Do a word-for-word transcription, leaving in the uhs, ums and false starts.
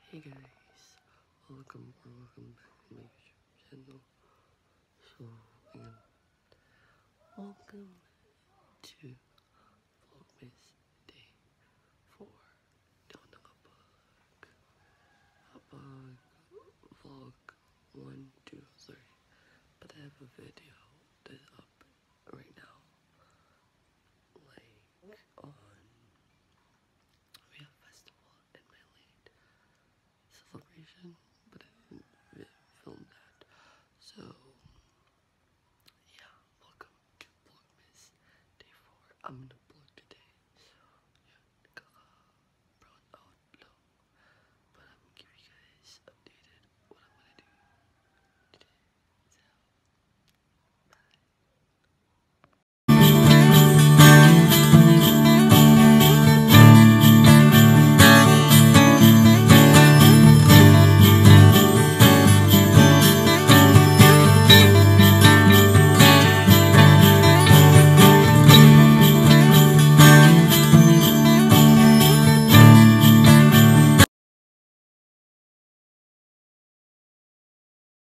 Hey guys, welcome or welcome back to my YouTube channel. So, again, welcome to vlogmas day four. Daw nakapag, kapag vlog one, two, three. But I have a video that's up right now. Like on, we have festival in my late celebration